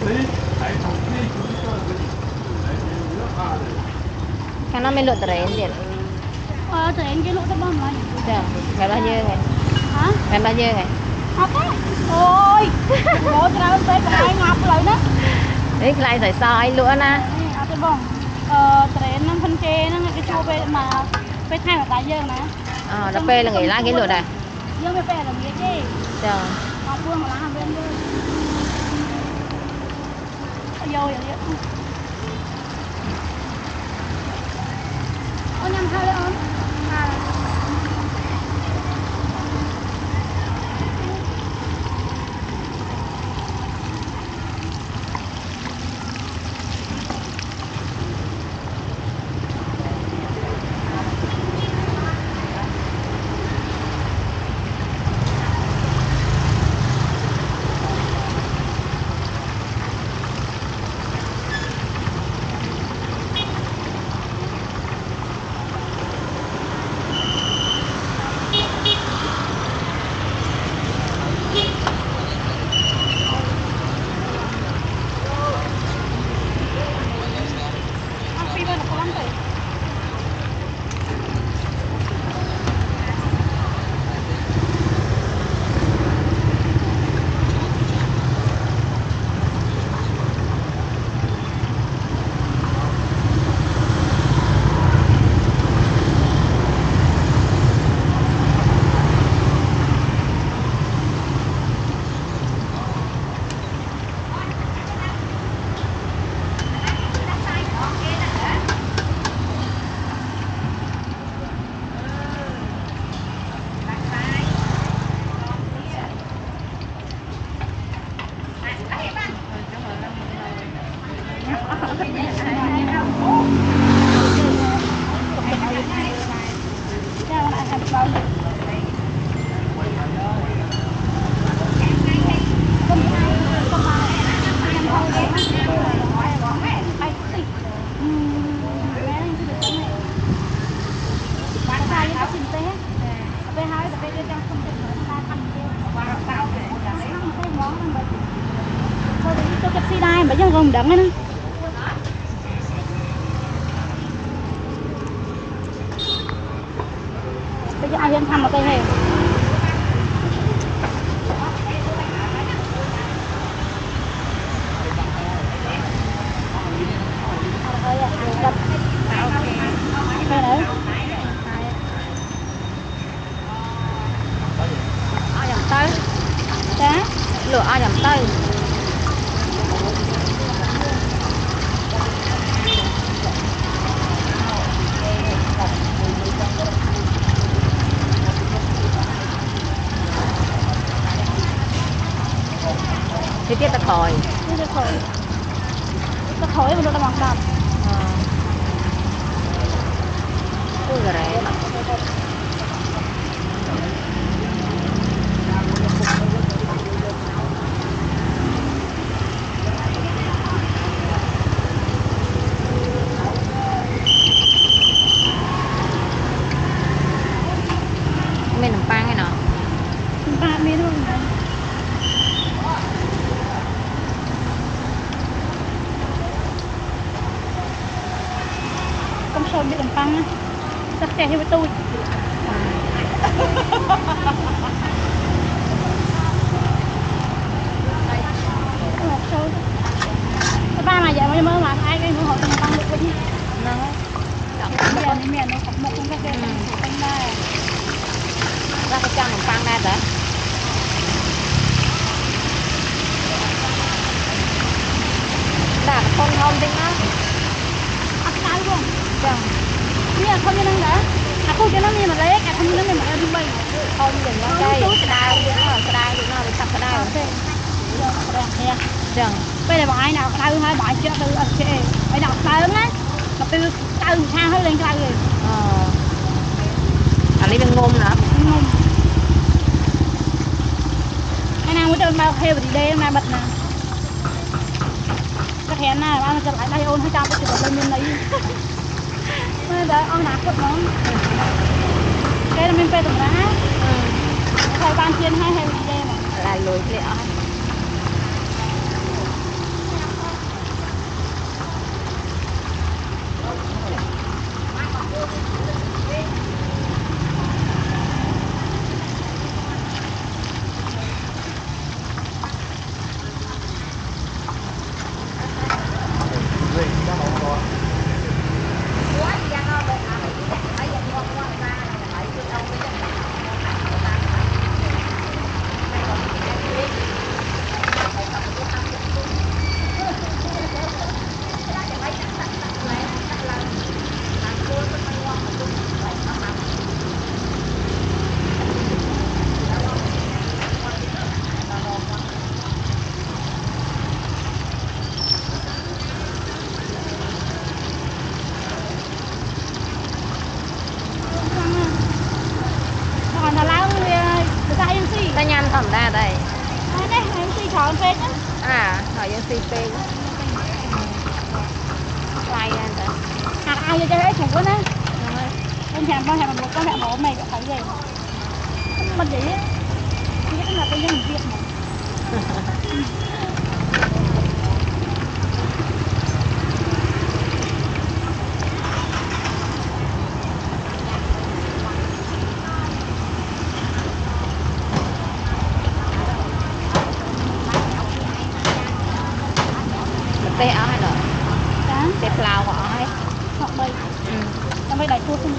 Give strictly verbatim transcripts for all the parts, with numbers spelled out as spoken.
Cái nó mới lụt trén gì? Ờ, trén cái lụt tao bom lại. Dạ, ngày bao nhiêu ngày? Hả? Ngày bao nhiêu ngày? Học á. Ôi, bố tao tới cái ngọc lại đó. Đấy lại giải soi luôn á. Học cái bom. Ờ, trén nó phân chê nó cái chua về mà về thay mà tại dương nè. Ờ, nó phê là nghỉ lá cái lụt này. Dương về phê là nghỉ chứ. Dạ. Học phương là làm bên bên. Vô vậy đi. Ô nhầm thôi đấy ơn. À. Không đắng nữa. Bây giờ ai yên thăm một cây hề. Ai nhầm tới? Dạ. Lửa ai nhầm tới? Thì tiếp ta khỏi. Tiếp ta khỏi. Ta khỏi mà đâu ta mặc đạp. Ờ. Ui gà rẻ. Mình nằm pang hay nào? Ba miếng luôn. Không sâu bị làm păng á. Sắp xe với tôi. Không sâu. Ba mà vậy mà mà ai cái họ làm păng được với nhỉ? Nó. Bây giờ mẹ nó học một con cà phê canh đây. Ra cái trang nằm pang ra đó. Đã con không tính á. À cái nào luôn? Chẳng. Nè không như năng đã. À cô cho nó như mà lấy cái không như nó mà đi bay. Không đừng nó cây. Cái đai cũng nó cái đai cũng nó bị sắp cái đai. Ok. Rồi nè. Chẳng. Bây giờ bọn ai nào cái đai hai bạn chưa từ ở trên. Bây nào lớn á. Mà từ từ xa hơi lên cái đai rồi. Ờ. À lấy bên ngôm nữa. Ngôm. Cái nào mới cho bao theo đi đây mà bật nè. Cái hẹn này bao giờ lại đây ôn hơi cho cái chuyện lên bên này. Bây giờ ông nạp quất nó. Cái là mình phải tầm đá. Thầy ban chiên hai hay đi đây mà. Là lùi lẹ. à hỏi dân xì phê quay ra rồi hạt ai cho hết chủ quá á em hẹn bao hẹn một con hẹn một mày phải về mất gì á nghĩa là tôi dân việc mà tê ở hay nữa tê flower ở hay hoặc đây trong đây đại chua không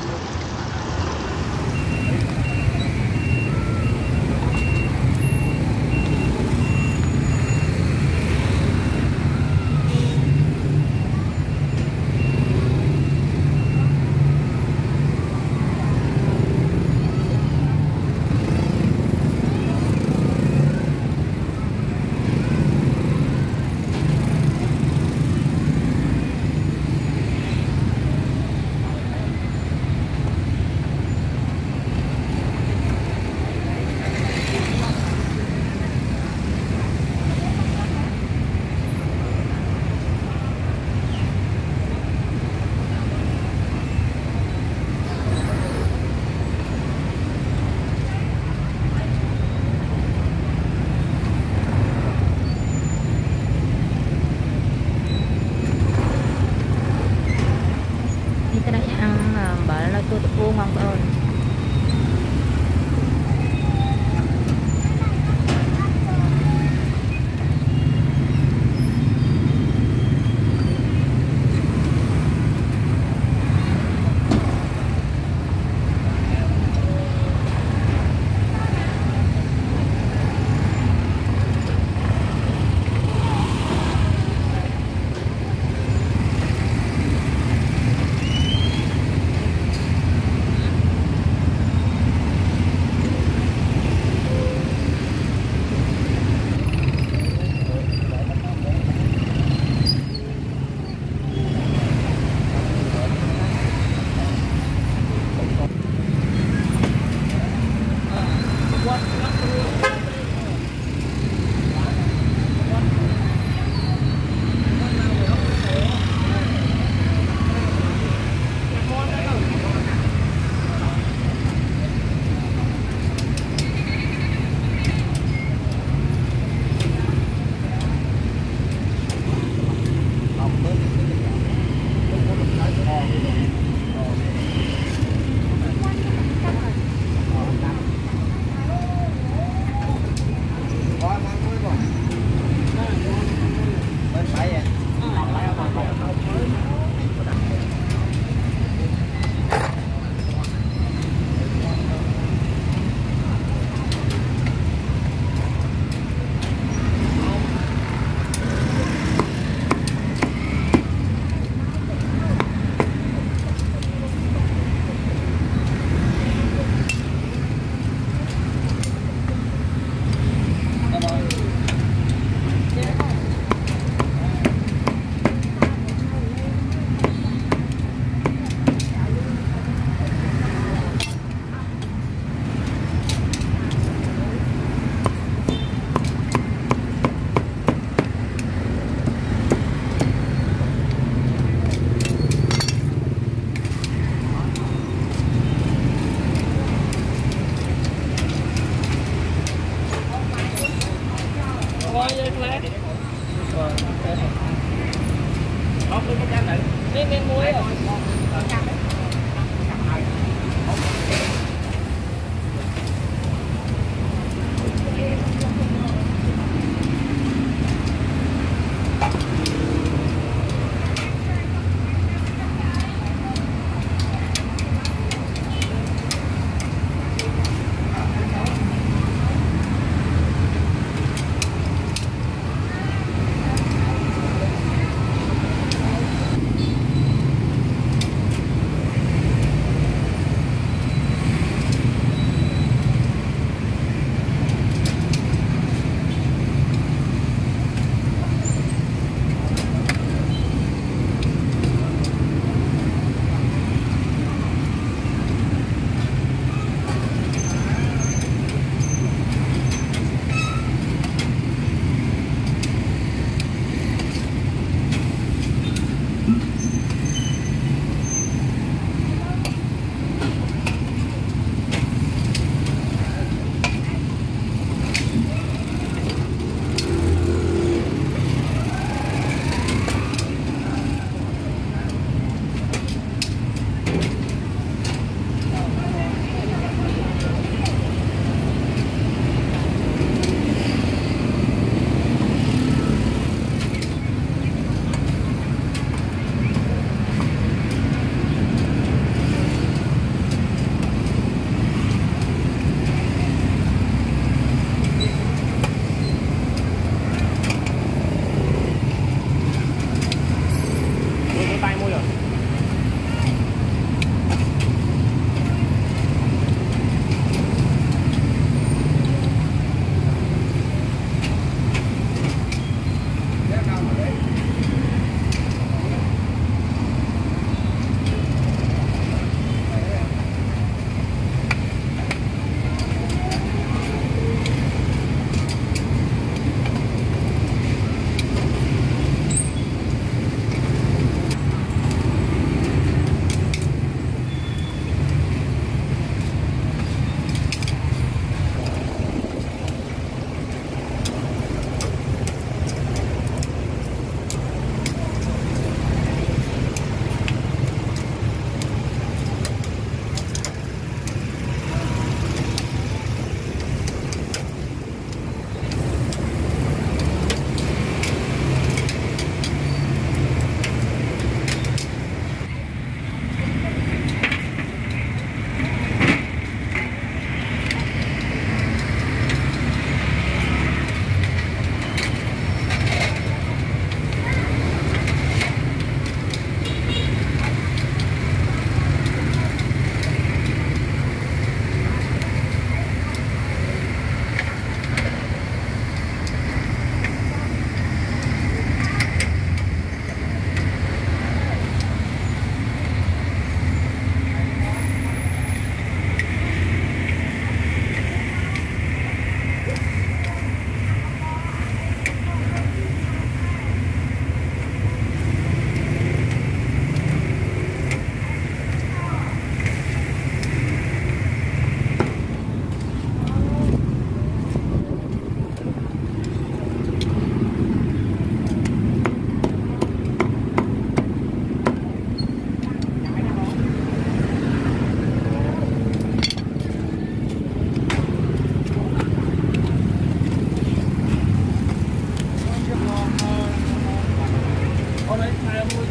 ngon hơn.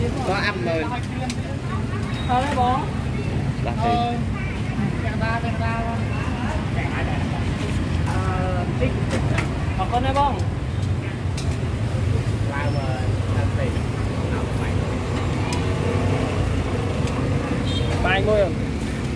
có âm mười thôi đấy bố là thì hoặc con đấy bông bài ngôi không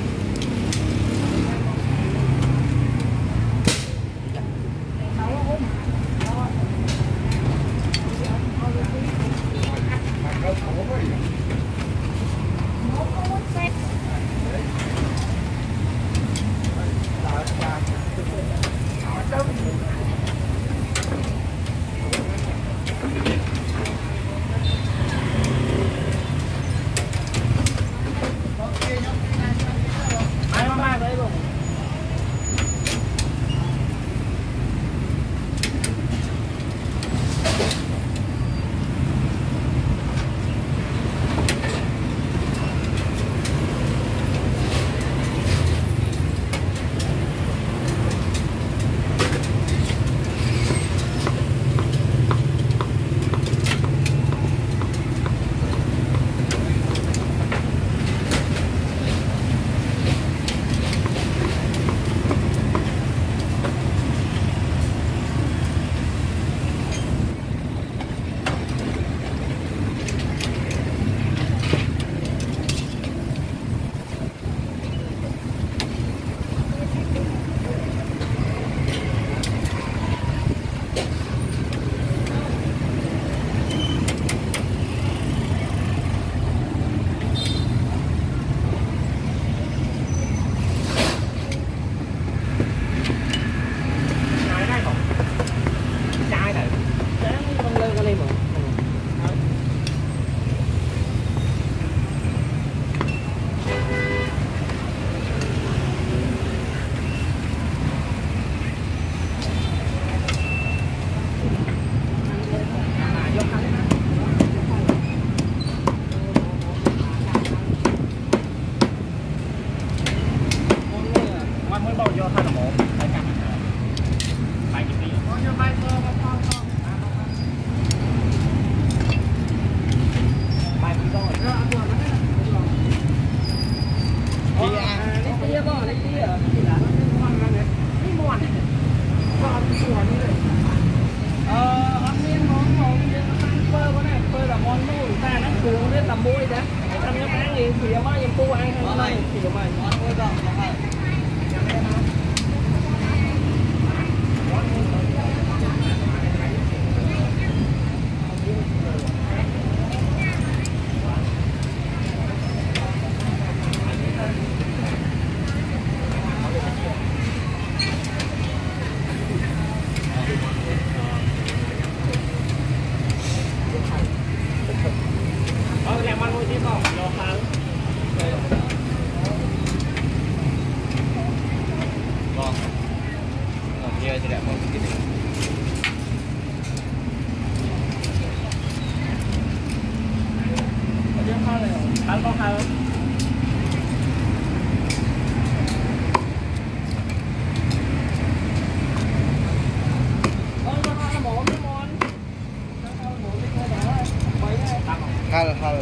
hal hal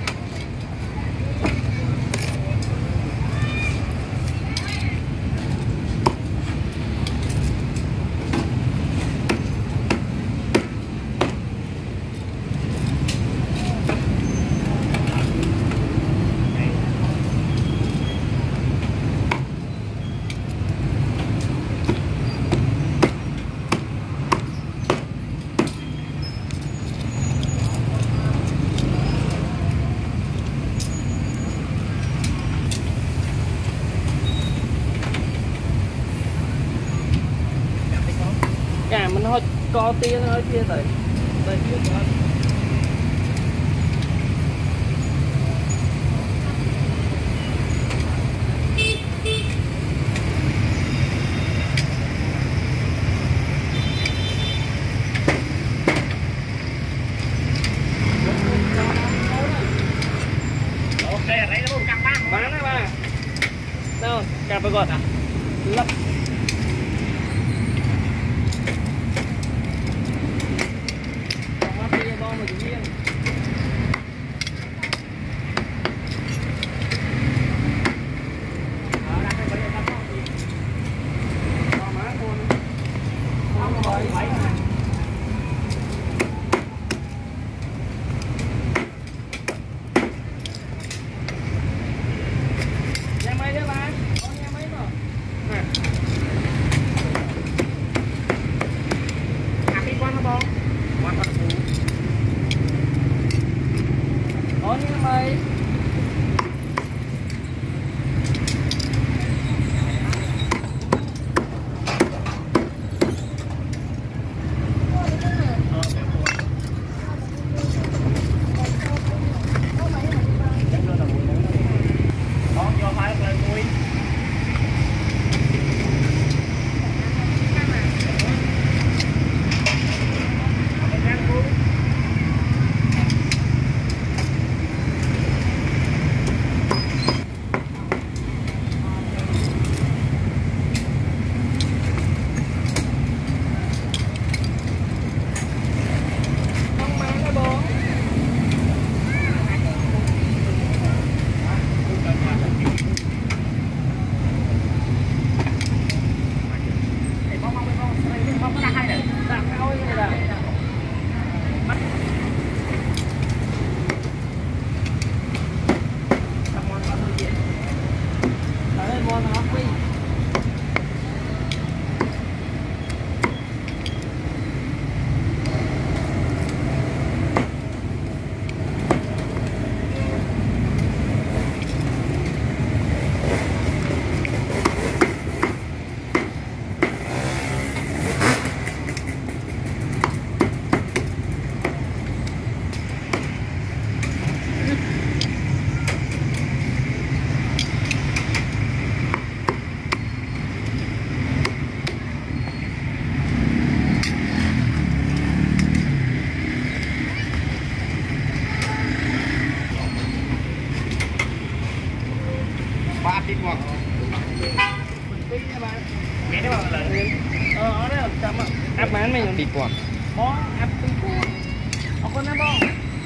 thôi co tia thôi kia tới tới kia thôi. Ok, ở đây nó một cặp ba bán đấy ba đâu cặp với gọt à lấp đây. ba thịt ngọt mẹ nó bảo là ờ ở đây là chậm ạ áp bán mình thịt ngọt bó áp thịt ngọt ở con nó bó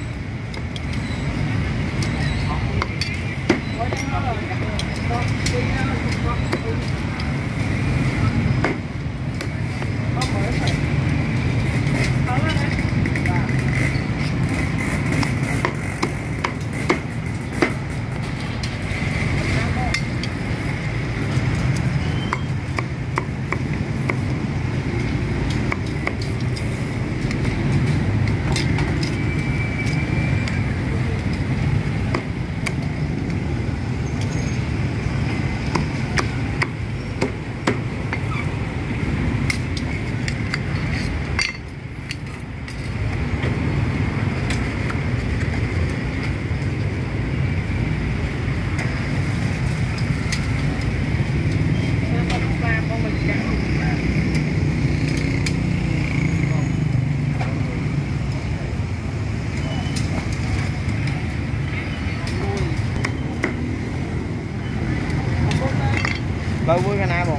bao vui cái nào không?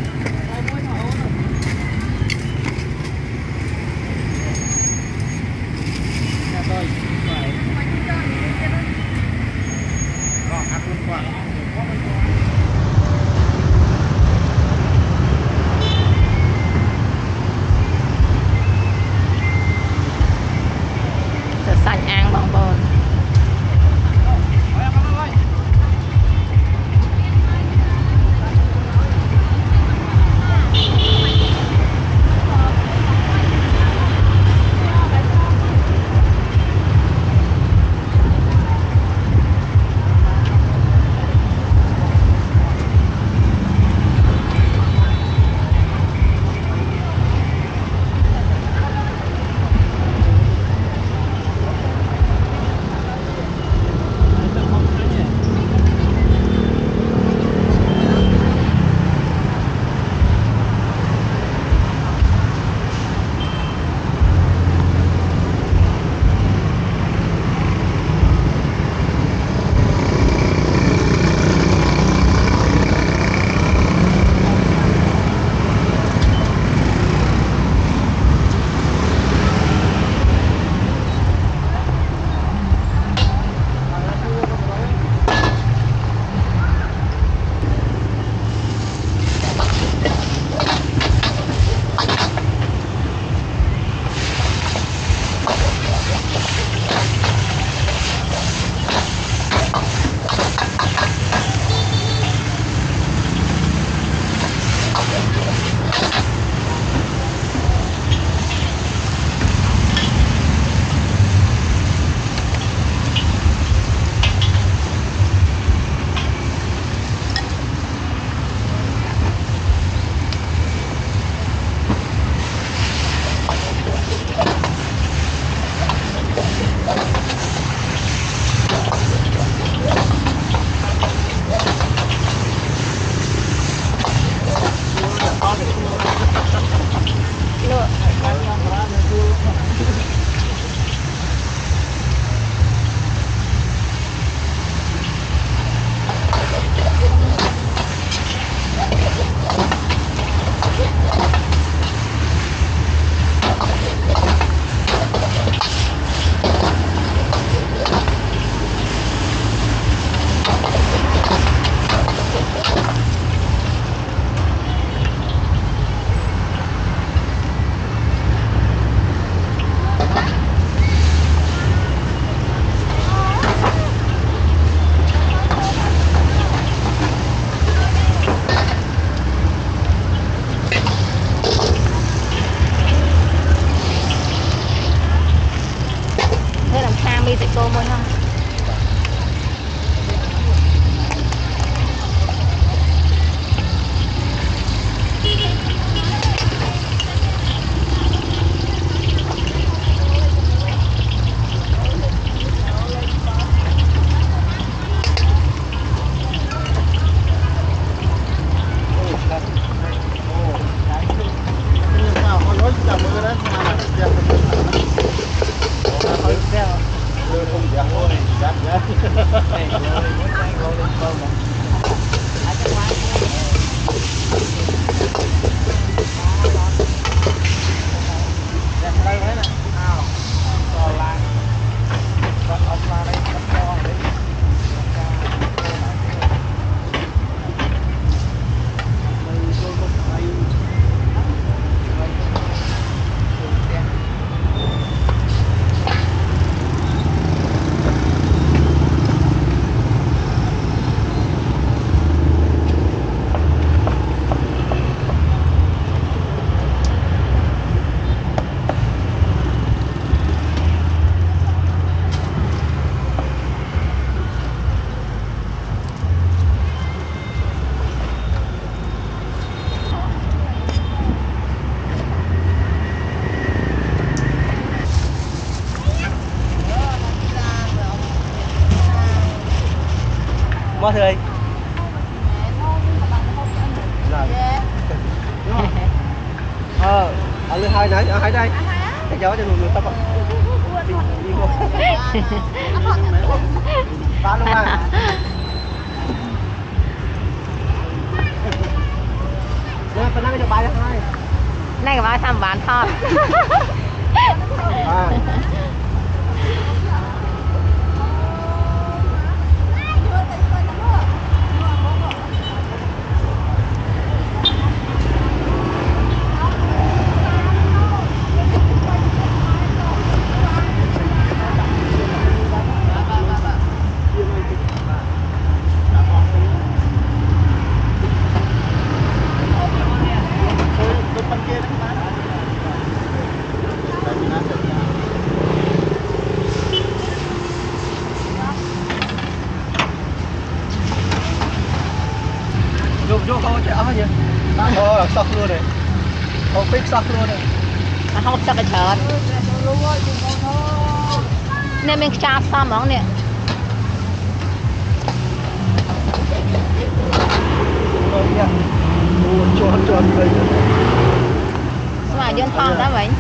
Tôi phải còn ăn luôn quả จะใส่อ่างบางบอน đi sẽ cô môi ha. Mất rồi. Ờ, ở lưng hai nãy, ở hai đây. Cái gió cho người ta còn. Ba luôn à. Nè, bên này cho bài hai. Này các bạn tham bán thon. À. Vô vô không chạy ấm gì? Ờ, sọc luôn này. Không fix sọc luôn này. À, không chắc cái chợt. Nè mình chạm sao món nè. Rồi nha. Ủa, tròn tròn đây. Mà dân thon đó vậy.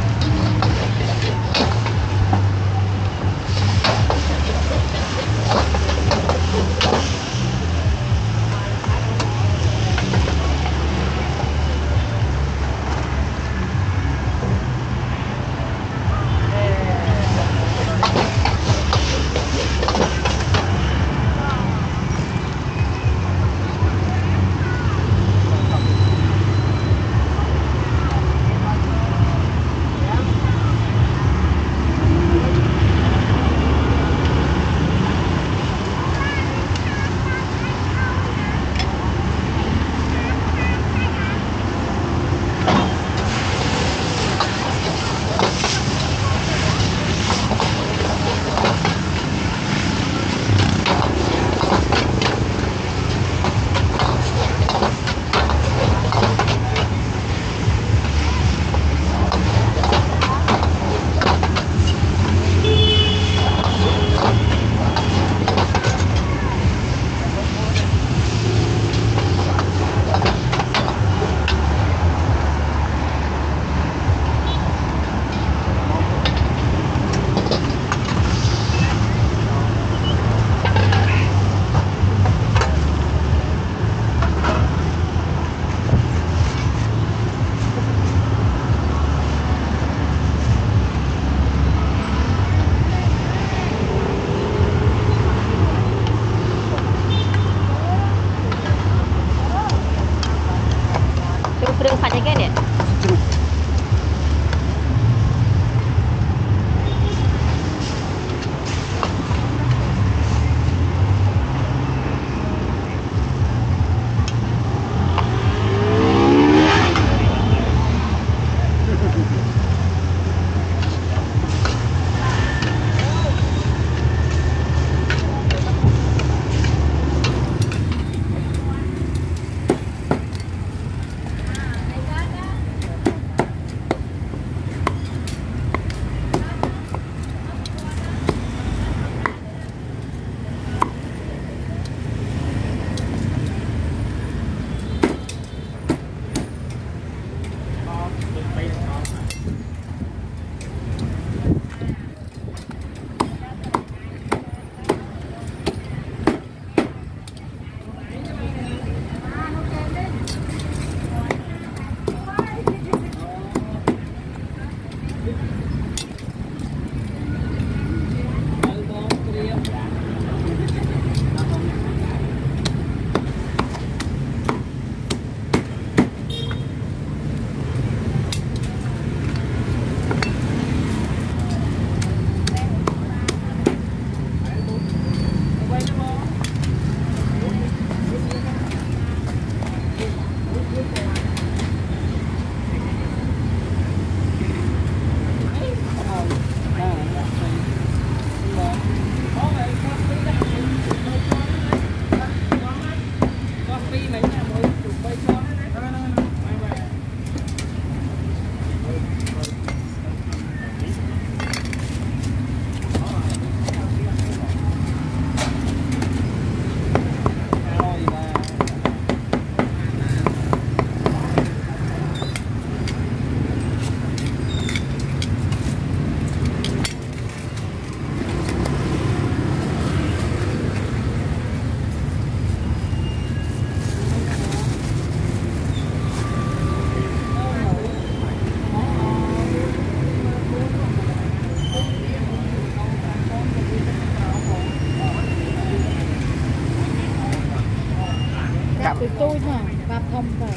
tôi tôi thôi ba thông rồi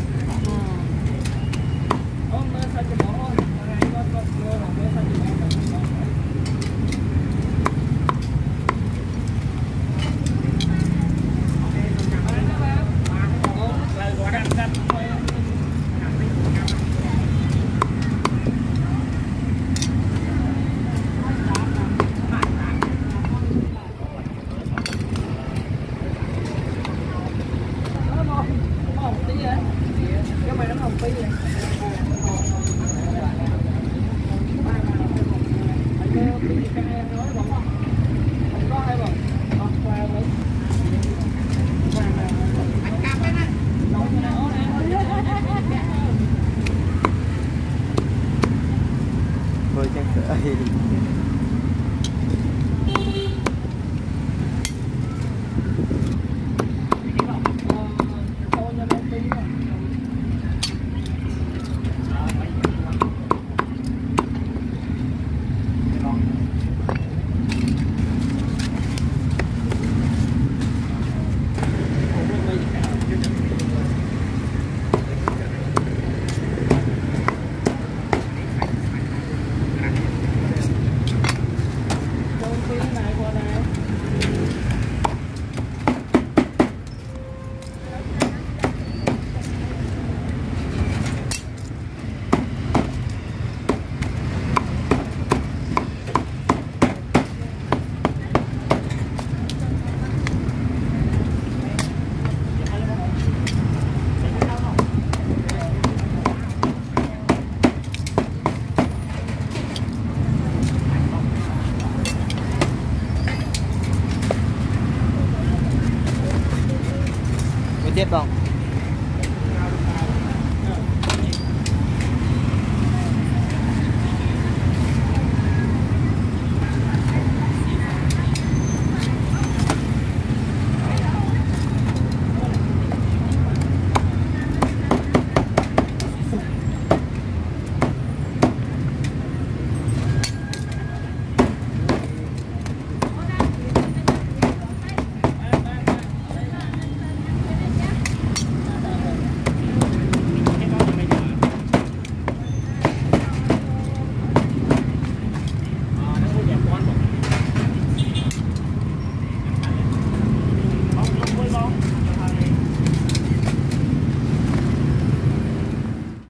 Ôm mơ sao cho bỏ ôm ngày con con mơ là mơ sao cho bỏ thôi chắc sợ chết không?